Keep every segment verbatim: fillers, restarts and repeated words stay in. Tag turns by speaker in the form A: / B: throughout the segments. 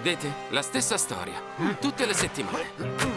A: Vedete? La stessa storia. Tutte le settimane.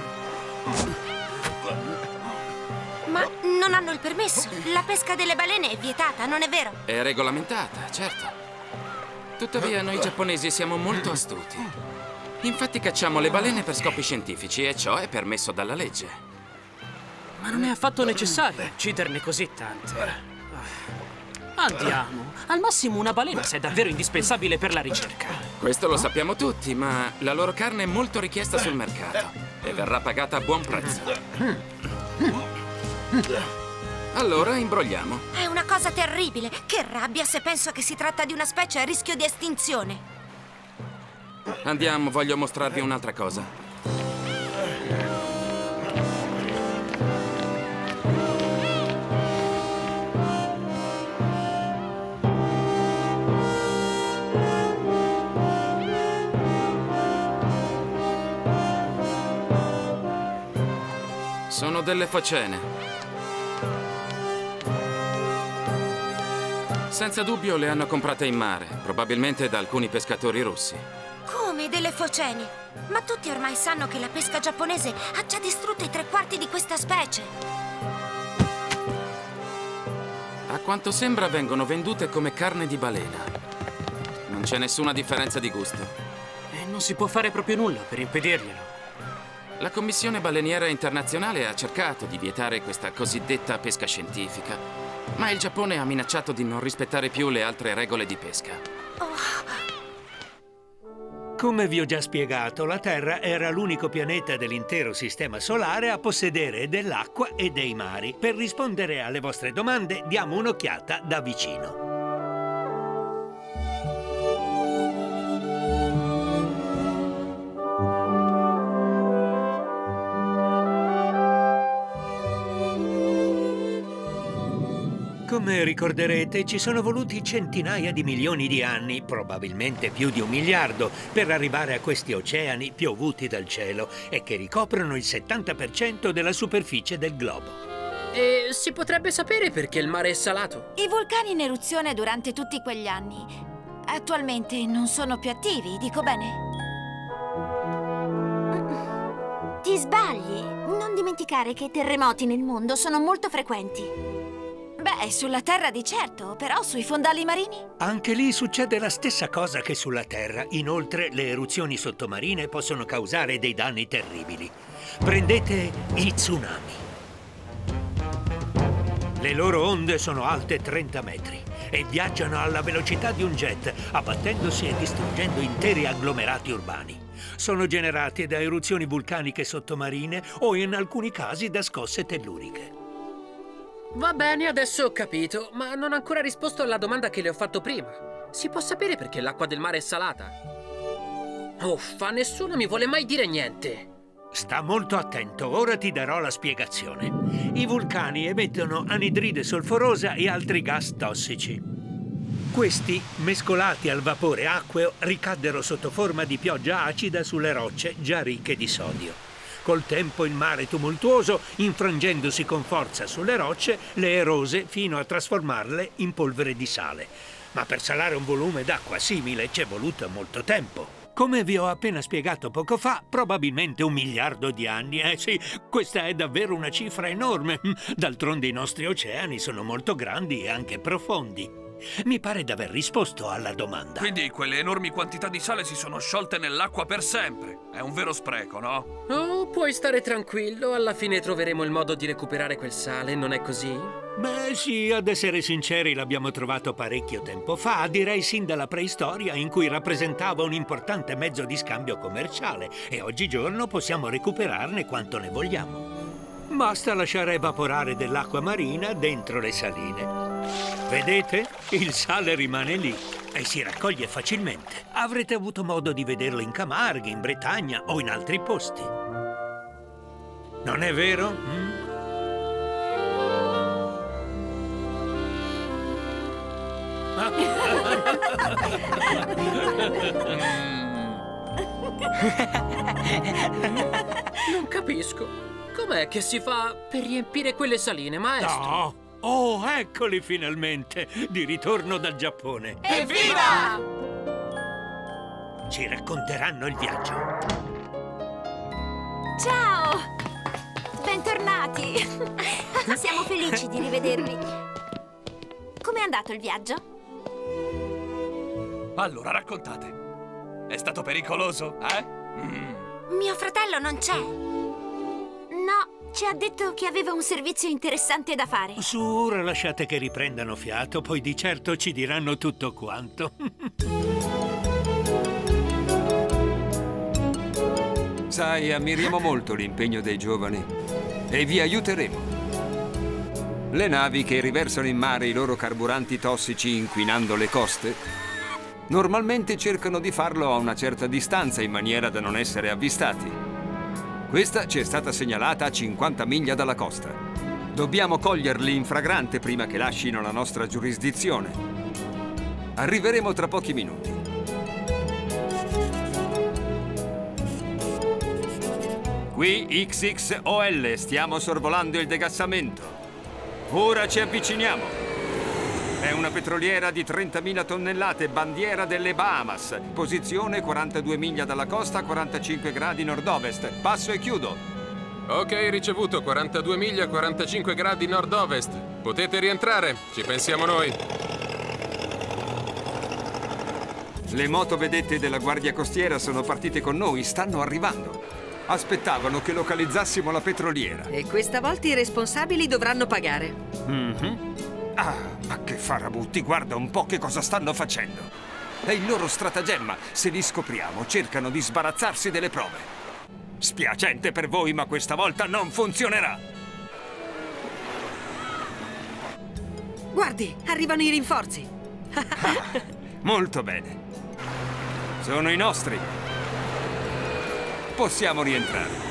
B: Ma non hanno il permesso. La pesca delle balene è vietata, non è vero?
A: È regolamentata, certo. Tuttavia noi giapponesi siamo molto astuti. Infatti cacciamo le balene per scopi scientifici e ciò è permesso dalla legge.
C: Ma non è affatto necessario ucciderne così tante. Andiamo. Al massimo una balena se è davvero indispensabile per la ricerca.
A: Questo lo sappiamo tutti, ma la loro carne è molto richiesta sul mercato e verrà pagata a buon prezzo. Allora imbrogliamo.
B: È una cosa terribile. Che rabbia se penso che si tratta di una specie a rischio di estinzione.
A: Andiamo, voglio mostrarvi un'altra cosa. Sono delle focene. Senza dubbio le hanno comprate in mare, probabilmente da alcuni pescatori russi.
B: Come delle focene? Ma tutti ormai sanno che la pesca giapponese ha già distrutto i tre quarti di questa specie.
A: A quanto sembra vengono vendute come carne di balena. Non c'è nessuna differenza di gusto.
C: E non si può fare proprio nulla per impedirglielo.
A: La Commissione Baleniera Internazionale ha cercato di vietare questa cosiddetta pesca scientifica, ma il Giappone ha minacciato di non rispettare più le altre regole di pesca.
D: Come vi ho già spiegato, la Terra era l'unico pianeta dell'intero sistema solare a possedere dell'acqua e dei mari. Per rispondere alle vostre domande, diamo un'occhiata da vicino. Come ricorderete, ci sono voluti centinaia di milioni di anni, probabilmente più di un miliardo, per arrivare a questi oceani piovuti dal cielo e che ricoprono il settanta per cento della superficie del globo.
C: E si potrebbe sapere perché il mare è salato?
E: I vulcani in eruzione durante tutti quegli anni attualmente non sono più attivi, dico bene?
B: Ti sbagli. Non dimenticare che i terremoti nel mondo sono molto frequenti.
E: Beh, sulla Terra di certo, però sui fondali marini?
D: Anche lì succede la stessa cosa che sulla Terra. Inoltre, le eruzioni sottomarine possono causare dei danni terribili. Prendete i tsunami. Le loro onde sono alte trenta metri e viaggiano alla velocità di un jet, abbattendosi e distruggendo interi agglomerati urbani. Sono generati da eruzioni vulcaniche sottomarine o, in alcuni casi, da scosse telluriche.
C: Va bene, adesso ho capito, ma non ho ancora risposto alla domanda che le ho fatto prima. Si può sapere perché l'acqua del mare è salata? Uffa, nessuno mi vuole mai dire niente.
D: Sta molto attento, ora ti darò la spiegazione. I vulcani emettono anidride solforosa e altri gas tossici. Questi, mescolati al vapore acqueo, ricaddero sotto forma di pioggia acida sulle rocce già ricche di sodio. Col tempo il mare tumultuoso, infrangendosi con forza sulle rocce, le erose fino a trasformarle in polvere di sale. Ma per salare un volume d'acqua simile ci è voluto molto tempo. Come vi ho appena spiegato poco fa, probabilmente un miliardo di anni. Eh sì, questa è davvero una cifra enorme. D'altronde i nostri oceani sono molto grandi e anche profondi. Mi pare d'aver risposto alla domanda.
F: Quindi quelle enormi quantità di sale si sono sciolte nell'acqua per sempre. È un vero spreco, no?
C: Oh, puoi stare tranquillo, alla fine troveremo il modo di recuperare quel sale, non è così?
D: Beh sì, ad essere sinceri l'abbiamo trovato parecchio tempo fa, direi sin dalla preistoria, in cui rappresentava un importante mezzo di scambio commerciale e oggigiorno possiamo recuperarne quanto ne vogliamo. Basta lasciare evaporare dell'acqua marina dentro le saline. Vedete? Il sale rimane lì e si raccoglie facilmente. Avrete avuto modo di vederlo in Camargue, in Bretagna o in altri posti. Non è vero? Mm?
C: Non capisco. Com'è che si fa per riempire quelle saline, maestro?
D: No! Oh, eccoli finalmente! Di ritorno dal Giappone!
E: Evviva!
D: Ci racconteranno il viaggio.
E: Ciao! Bentornati!
B: Siamo felici di rivedervi.
E: Com'è andato il viaggio?
F: Allora, raccontate. È stato pericoloso, eh? Mm.
B: Mio fratello non c'è.
E: No, ci ha detto che aveva un servizio interessante da fare.
D: Su, ora lasciate che riprendano fiato, poi di certo ci diranno tutto quanto.
G: Sai, ammiriamo molto l'impegno dei giovani e vi aiuteremo. Le navi che riversano in mare i loro carburanti tossici inquinando le coste normalmente cercano di farlo a una certa distanza in maniera da non essere avvistati. Questa ci è stata segnalata a cinquanta miglia dalla costa. Dobbiamo coglierli in fragrante prima che lascino la nostra giurisdizione. Arriveremo tra pochi minuti. Qui X X O L, stiamo sorvolando il degassamento. Ora ci avviciniamo. È una petroliera di trentamila tonnellate, bandiera delle Bahamas. Posizione quarantadue miglia dalla costa, quarantacinque gradi nord-ovest. Passo e chiudo.
H: Ok, ricevuto. quarantadue miglia, quarantacinque gradi nord-ovest. Potete rientrare, ci pensiamo noi.
G: Le motovedette della Guardia Costiera sono partite con noi, stanno arrivando. Aspettavano che localizzassimo la petroliera.
I: E questa volta i responsabili dovranno pagare.
G: Mm-hmm. Ah, ma che farabutti, guarda un po' che cosa stanno facendo. È il loro stratagemma. Se li scopriamo, cercano di sbarazzarsi delle prove. Spiacente per voi, ma questa volta non funzionerà.
I: Guardi, arrivano i rinforzi.
G: Ah, molto bene. Sono i nostri. Possiamo rientrare.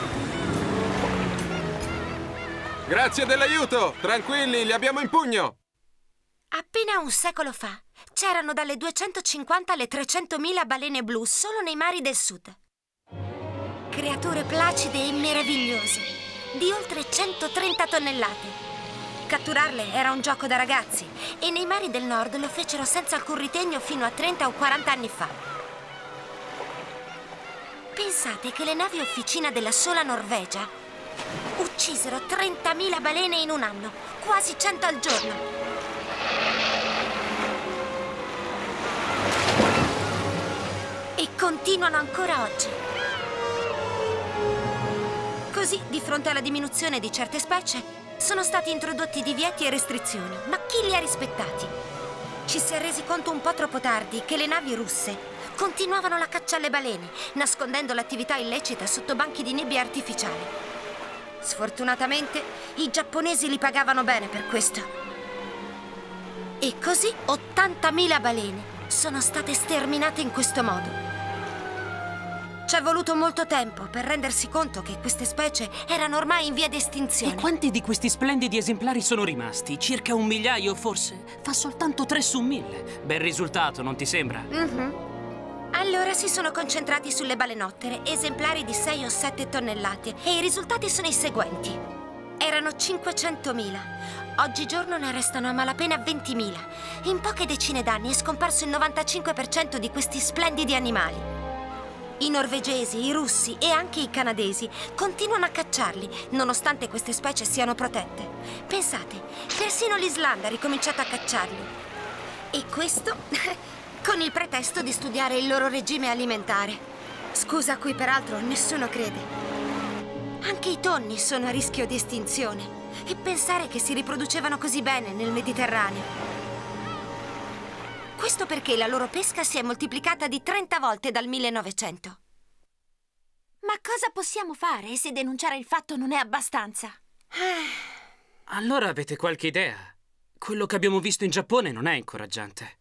H: Grazie dell'aiuto! Tranquilli, li abbiamo in pugno!
B: Appena un secolo fa c'erano dalle duecentocinquanta alle trecentomila balene blu solo nei mari del sud. Creature placide e meravigliose, di oltre centotrenta tonnellate. Catturarle era un gioco da ragazzi e nei mari del nord lo fecero senza alcun ritegno fino a trenta o quaranta anni fa. Pensate che le navi officina della sola Norvegia uccisero trentamila balene in un anno, quasi cento al giorno. E continuano ancora oggi. Così, di fronte alla diminuzione di certe specie, sono stati introdotti divieti e restrizioni. Ma chi li ha rispettati? Ci si è resi conto un po' troppo tardi che le navi russe continuavano la caccia alle balene, nascondendo l'attività illecita sotto banchi di nebbia artificiale. Sfortunatamente, i giapponesi li pagavano bene per questo. E così ottantamila balene sono state sterminate in questo modo. Ci è voluto molto tempo per rendersi conto che queste specie erano ormai in via di estinzione.
J: E quanti di questi splendidi esemplari sono rimasti? Circa un migliaio, forse? Fa soltanto tre su mille. Bel risultato, non ti sembra?
B: Mhm. Allora si sono concentrati sulle balenottere, esemplari di sei o sette tonnellate, e i risultati sono i seguenti. Erano cinquecentomila. Oggigiorno ne restano a malapena ventimila. In poche decine d'anni è scomparso il novantacinque per cento di questi splendidi animali. I norvegesi, i russi e anche i canadesi continuano a cacciarli, nonostante queste specie siano protette. Pensate, persino l'Islanda ha ricominciato a cacciarli. E questo con il pretesto di studiare il loro regime alimentare. Scusa a cui peraltro nessuno crede. Anche i tonni sono a rischio di estinzione. E pensare che si riproducevano così bene nel Mediterraneo. Questo perché la loro pesca si è moltiplicata di trenta volte dal millenovecento.
E: Ma cosa possiamo fare se denunciare il fatto non è abbastanza?
J: Allora avete qualche idea? Quello che abbiamo visto in Giappone non è incoraggiante.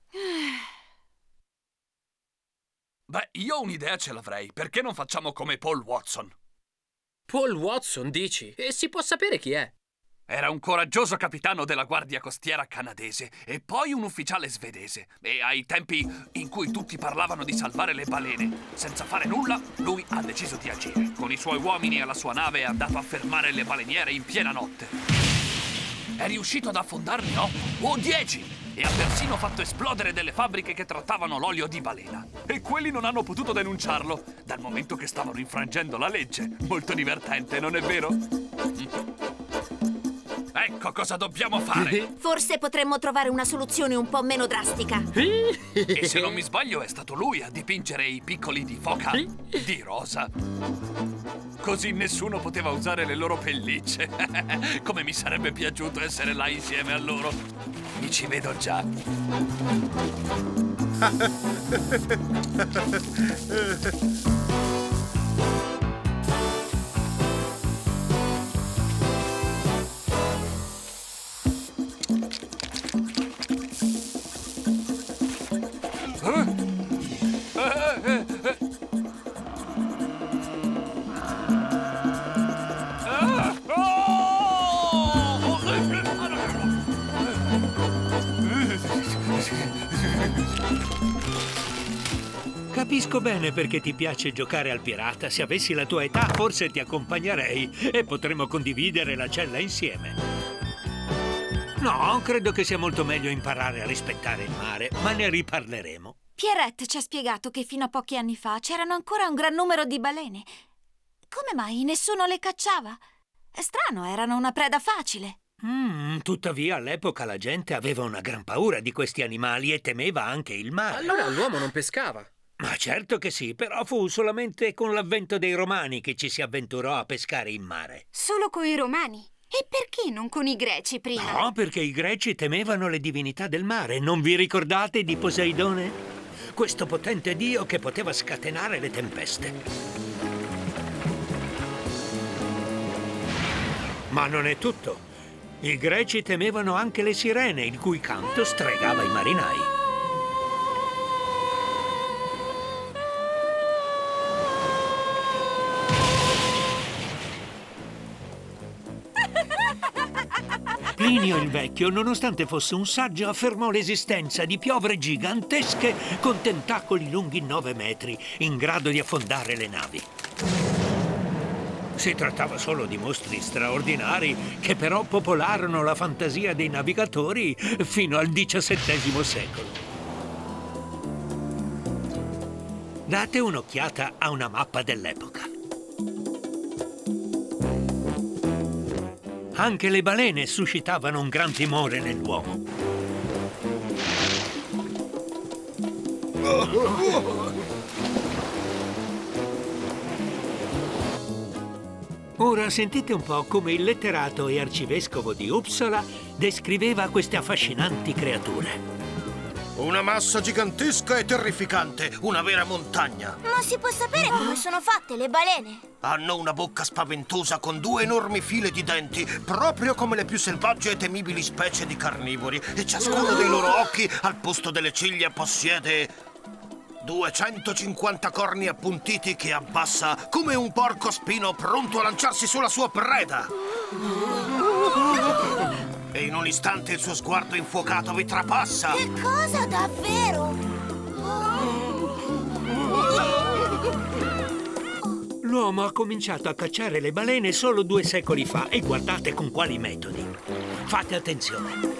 F: Beh, io un'idea ce l'avrei. Perché non facciamo come Paul Watson?
C: Paul Watson, dici? E si può sapere chi è?
F: Era un coraggioso capitano della Guardia Costiera canadese e poi un ufficiale svedese. E ai tempi in cui tutti parlavano di salvare le balene, senza fare nulla, lui ha deciso di agire. Con i suoi uomini e la sua nave è andato a fermare le baleniere in piena notte. È riuscito ad affondarne otto o dieci. e ha persino fatto esplodere delle fabbriche che trattavano l'olio di balena. E quelli non hanno potuto denunciarlo, dal momento che stavano infrangendo la legge. Molto divertente, non è vero? Ecco cosa dobbiamo fare.
E: Forse potremmo trovare una soluzione un po' meno drastica.
F: E se non mi sbaglio è stato lui a dipingere i piccoli di foca di rosa. Così nessuno poteva usare le loro pellicce. Come mi sarebbe piaciuto essere là insieme a loro. Mi ci vedo già.
D: Capisco bene perché ti piace giocare al pirata. Se avessi la tua età, forse ti accompagnerei e potremmo condividere la cella insieme. No, credo che sia molto meglio imparare a rispettare il mare, ma ne riparleremo.
E: Pierrette ci ha spiegato che fino a pochi anni fa c'erano ancora un gran numero di balene. Come mai nessuno le cacciava? È strano, erano una preda facile.
D: Mm, tuttavia, all'epoca la gente aveva una gran paura di questi animali e temeva anche il mare.
C: Allora l'uomo non pescava?
D: Ma certo che sì, però fu solamente con l'avvento dei Romani che ci si avventurò a pescare in mare.
K: Solo con i Romani? E perché non con i Greci prima?
D: No, perché i Greci temevano le divinità del mare. Non vi ricordate di Poseidone? Questo potente dio che poteva scatenare le tempeste. Ma non è tutto. I Greci temevano anche le sirene, il cui canto stregava i marinai. Plinio il Vecchio, nonostante fosse un saggio, affermò l'esistenza di piovre gigantesche con tentacoli lunghi nove metri, in grado di affondare le navi. Si trattava solo di mostri straordinari che però popolarono la fantasia dei navigatori fino al diciassettesimo secolo. Date un'occhiata a una mappa dell'epoca. Anche le balene suscitavano un gran timore nell'uomo. Ora sentite un po' come il letterato e arcivescovo di Uppsala descriveva queste affascinanti creature.
L: Una massa gigantesca e terrificante, una vera montagna.
M: Ma si può sapere come sono fatte le balene?
L: Hanno una bocca spaventosa con due enormi file di denti, proprio come le più selvagge e temibili specie di carnivori. E ciascuno dei loro occhi, al posto delle ciglia, possiede duecentocinquanta corni appuntiti che abbassa come un porco spino pronto a lanciarsi sulla sua preda. E in un istante il suo sguardo infuocato vi trapassa.
M: Che cosa, davvero?
D: L'uomo ha cominciato a cacciare le balene solo due secoli fa e guardate con quali metodi. Fate attenzione.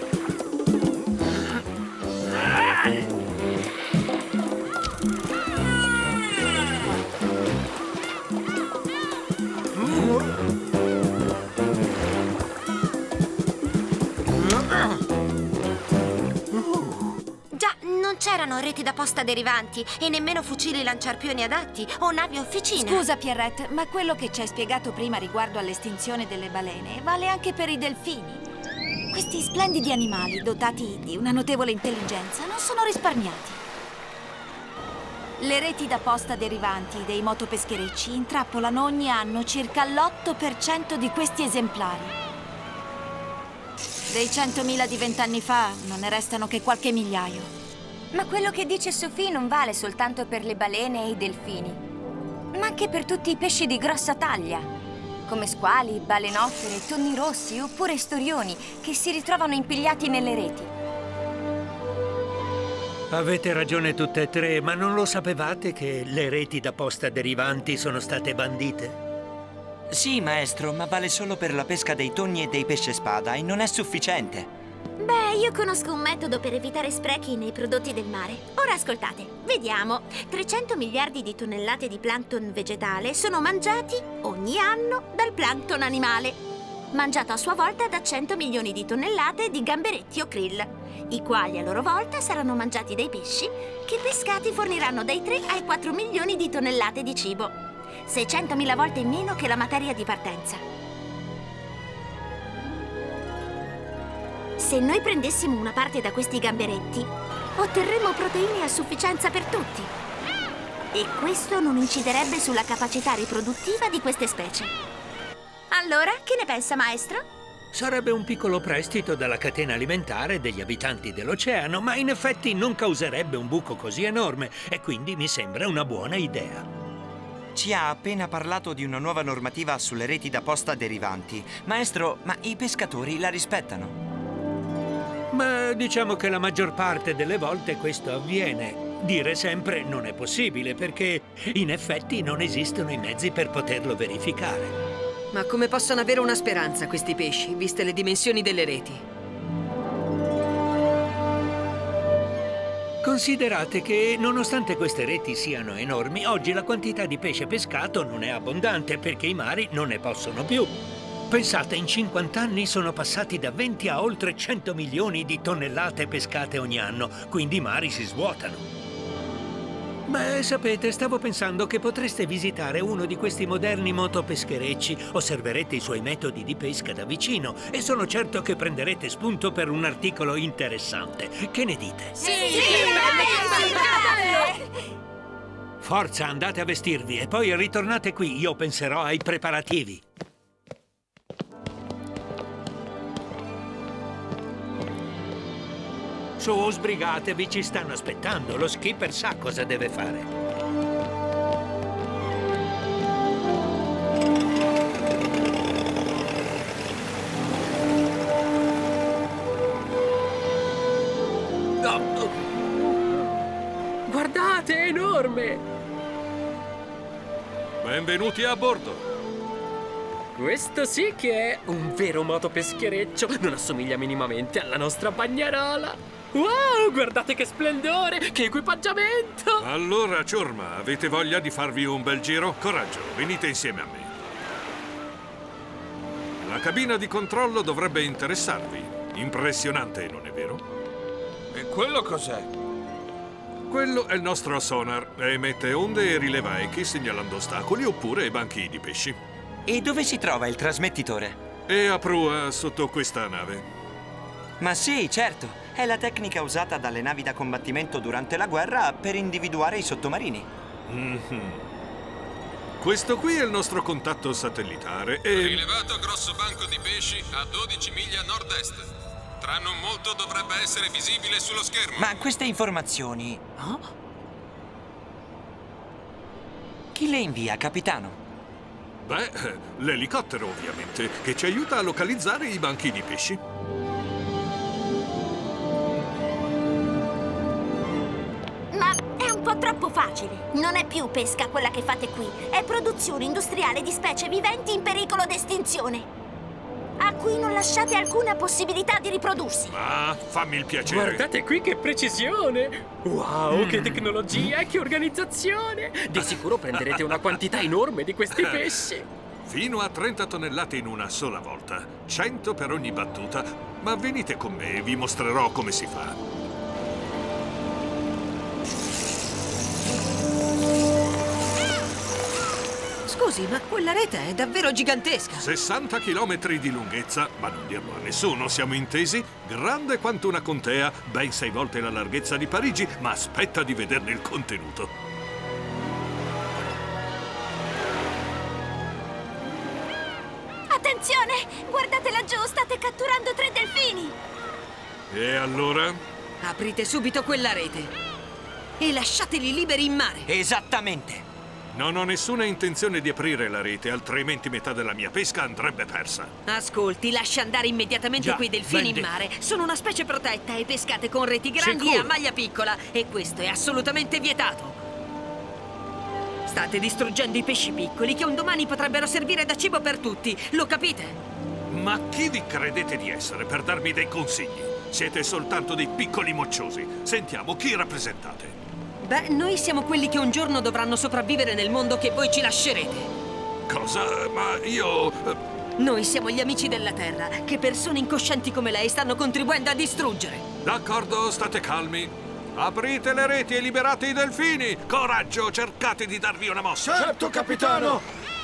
B: Già, non c'erano reti da posta derivanti e nemmeno fucili lanciarpioni adatti o navi officina.
E: Scusa, Pierrette, ma quello che ci hai spiegato prima riguardo all'estinzione delle balene vale anche per i delfini. Questi splendidi animali, dotati di una notevole intelligenza, non sono risparmiati. Le reti da posta derivanti dei motopescherecci intrappolano ogni anno circa l'otto per cento di questi esemplari. Dei centomila di vent'anni fa non ne restano che qualche migliaio.
K: Ma quello che dice Sophie non vale soltanto per le balene e i delfini, ma anche per tutti i pesci di grossa taglia, come squali, balenottere, tonni rossi oppure storioni che si ritrovano impigliati nelle reti.
D: Avete ragione tutte e tre, ma non lo sapevate che le reti da posta derivanti sono state bandite?
N: Sì, maestro, ma vale solo per la pesca dei tonni e dei pesce spada e non è sufficiente.
B: Beh, io conosco un metodo per evitare sprechi nei prodotti del mare. Ora ascoltate, vediamo. trecento miliardi di tonnellate di plancton vegetale sono mangiati ogni anno dal plancton animale, mangiato a sua volta da cento milioni di tonnellate di gamberetti o krill, i quali a loro volta saranno mangiati dai pesci, che pescati forniranno dai tre ai quattro milioni di tonnellate di cibo, seicentomila volte in meno che la materia di partenza. Se noi prendessimo una parte da questi gamberetti, otterremmo proteine a sufficienza per tutti. E questo non inciderebbe sulla capacità riproduttiva di queste specie. Allora, che ne pensa, maestro?
D: Sarebbe un piccolo prestito dalla catena alimentare degli abitanti dell'oceano, ma in effetti non causerebbe un buco così enorme e quindi mi sembra una buona idea.
N: Ci ha appena parlato di una nuova normativa sulle reti da posta derivanti. Maestro, ma i pescatori la rispettano?
D: Ma diciamo che la maggior parte delle volte questo avviene. Dire sempre non è possibile perché in effetti non esistono i mezzi per poterlo verificare.
I: Ma come possono avere una speranza questi pesci, viste le dimensioni delle reti?
D: Considerate che, nonostante queste reti siano enormi, oggi la quantità di pesce pescato non è abbondante perché i mari non ne possono più. Pensate, in cinquanta anni sono passati da venti a oltre cento milioni di tonnellate pescate ogni anno, quindi i mari si svuotano. Beh, sapete, stavo pensando che potreste visitare uno di questi moderni motopescherecci, osserverete i suoi metodi di pesca da vicino e sono certo che prenderete spunto per un articolo interessante. Che ne dite?
M: Sì, sì, sì, sì.
D: Forza, andate a vestirvi e poi ritornate qui, io penserò ai preparativi. Su, sbrigatevi, ci stanno aspettando. Lo skipper sa cosa deve fare.
C: Oh. Guardate, è enorme!
H: Benvenuti a bordo.
C: Questo sì che è un vero motopeschereccio. Non assomiglia minimamente alla nostra bagnarola. Wow, guardate che splendore, che equipaggiamento!
O: Allora, ciorma, avete voglia di farvi un bel giro? Coraggio, venite insieme a me. La cabina di controllo dovrebbe interessarvi. Impressionante, non è vero?
F: E quello cos'è?
O: Quello è il nostro sonar. Emette onde e rileva echi segnalando ostacoli oppure banchi di pesci.
N: E dove si trova il trasmettitore?
O: È a prua sotto questa nave.
N: Ma sì, certo. È la tecnica usata dalle navi da combattimento durante la guerra per individuare i sottomarini.
O: Mm-hmm. Questo qui è il nostro contatto satellitare e...
H: Rilevato grosso banco di pesci a dodici miglia a nord-est. Tra non molto dovrebbe essere visibile sullo schermo.
N: Ma queste informazioni...
C: Oh?
N: Chi le invia, capitano?
O: Beh, l'elicottero ovviamente, che ci aiuta a localizzare i banchi di pesci.
B: Troppo facile. Non è più pesca quella che fate qui. È produzione industriale di specie viventi in pericolo d'estinzione, a cui non lasciate alcuna possibilità di riprodursi.
O: Ma fammi il piacere.
C: Guardate qui che precisione! Wow, mm. che tecnologia e che organizzazione! Di sicuro prenderete una quantità enorme di questi pesci.
O: Fino a trenta tonnellate in una sola volta. cento per ogni battuta. Ma venite con me e vi mostrerò come si fa.
I: Scusi, ma quella rete è davvero gigantesca.
O: sessanta chilometri di lunghezza, ma non dirlo a nessuno, siamo intesi? Grande quanto una contea, ben sei volte la larghezza di Parigi, ma aspetta di vederne il contenuto.
B: Attenzione! Guardate laggiù, state catturando tre delfini!
O: E allora?
I: Aprite subito quella rete e lasciateli liberi in mare.
N: Esattamente.
O: Non ho nessuna intenzione di aprire la rete, altrimenti metà della mia pesca andrebbe persa.
I: Ascolti, lascia andare immediatamente
O: Già,
I: quei delfini
O: Wendy.
I: in mare. Sono una specie protetta e pescate con reti grandi
O: Sicuro.
I: e a maglia piccola. E questo è assolutamente vietato. State distruggendo i pesci piccoli che un domani potrebbero servire da cibo per tutti. Lo capite?
O: Ma chi vi credete di essere per darmi dei consigli? Siete soltanto dei piccoli mocciosi. Sentiamo, chi rappresentate?
I: Beh, noi siamo quelli che un giorno dovranno sopravvivere nel mondo che voi ci lascerete.
O: Cosa? Ma io...
I: Noi siamo gli amici della Terra, che persone incoscienti come lei stanno contribuendo a distruggere.
O: D'accordo, state calmi. Aprite le reti e liberate i delfini! Coraggio, cercate di darvi una mossa!
P: Certo, capitano!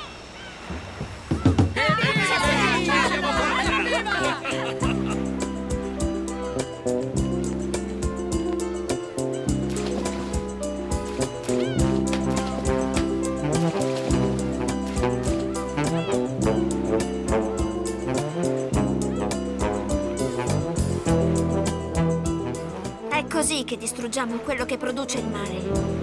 M: È così che distruggiamo quello che produce il mare.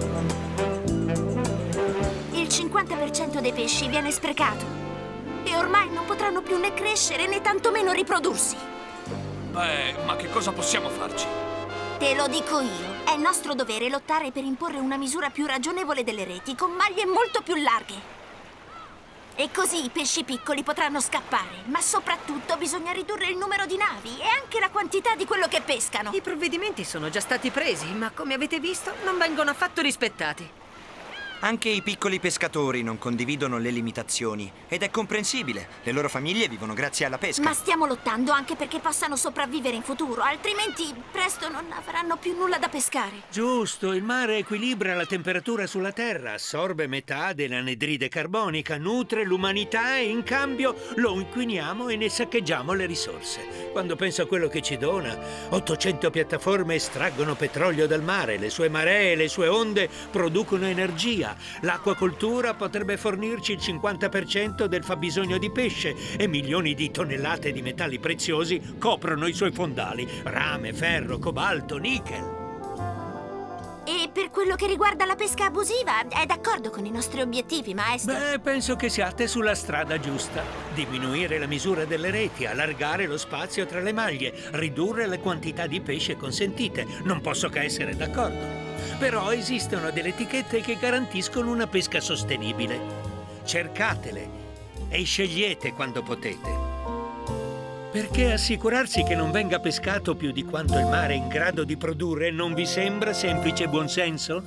M: Il cinquanta per cento dei pesci viene sprecato e ormai non potranno più né crescere né tantomeno riprodursi.
F: Beh, ma che cosa possiamo farci?
M: Te lo dico io. È nostro dovere lottare per imporre una misura più ragionevole delle reti, con maglie molto più larghe. E così i pesci piccoli potranno scappare. Ma soprattutto bisogna ridurre il numero di navi e anche la quantità di quello che pescano.
I: I provvedimenti sono già stati presi, ma come avete visto non vengono affatto rispettati.
N: Anche i piccoli pescatori non condividono le limitazioni. Ed è comprensibile. Le loro famiglie vivono grazie alla pesca.
M: Ma stiamo lottando anche perché possano sopravvivere in futuro, altrimenti presto non avranno più nulla da pescare.
D: Giusto, il mare equilibra la temperatura sulla Terra, assorbe metà dell'anidride carbonica, nutre l'umanità e in cambio lo inquiniamo e ne saccheggiamo le risorse. Quando penso a quello che ci dona, ottocento piattaforme estraggono petrolio dal mare, le sue maree e le sue onde producono energia. L'acquacoltura potrebbe fornirci il cinquanta per cento del fabbisogno di pesce e milioni di tonnellate di metalli preziosi coprono i suoi fondali: rame, ferro, cobalto, nichel.
M: E per quello che riguarda la pesca abusiva, è d'accordo con i nostri obiettivi, maestro?
D: Beh, penso che siate sulla strada giusta. Diminuire la misura delle reti, allargare lo spazio tra le maglie, ridurre la quantità di pesce consentite. Non posso che essere d'accordo. Però esistono delle etichette che garantiscono una pesca sostenibile. Cercatele e scegliete quando potete. Perché assicurarsi che non venga pescato più di quanto il mare è in grado di produrre non vi sembra semplice buonsenso?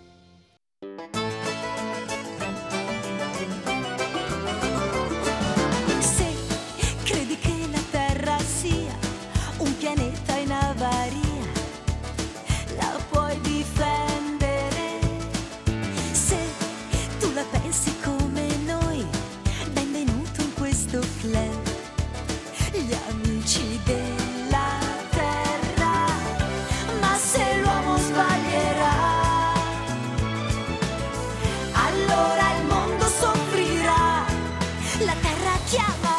Q: Se credi che la Terra sia un pianeta in avaria, la puoi difendere. Se tu la pensi come noi, benvenuto in questo club. Gli amici della Terra, ma se l'uomo sbaglierà, allora il mondo soffrirà. La Terra chiama.